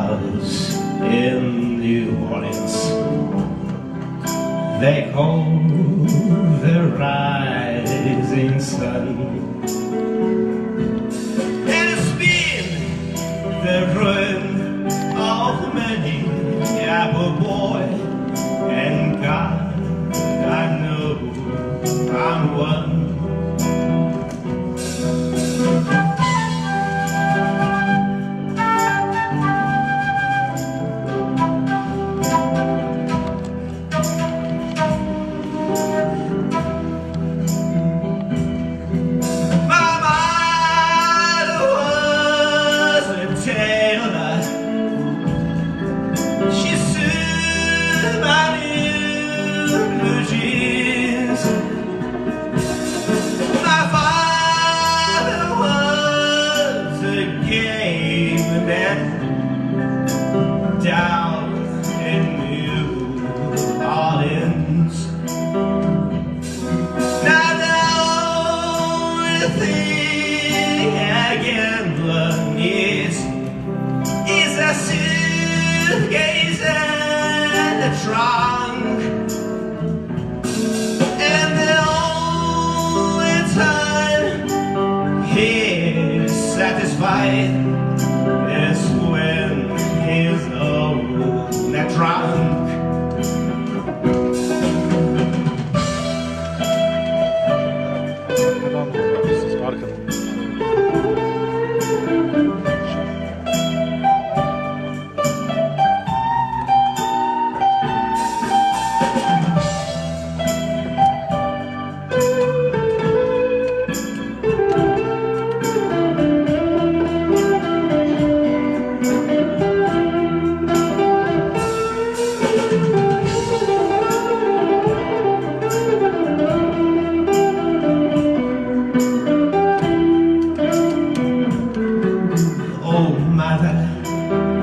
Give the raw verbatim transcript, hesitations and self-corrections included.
house in New Orleans. They call the rising sun. And it's been the ruin of many a poor boy, and God, I know I'm one. Down in New Orleans. Now the only thing a gambler needs is a suitcase and a trunk. And the only time he's satisfied is when he's old and drunk. Oh, mother,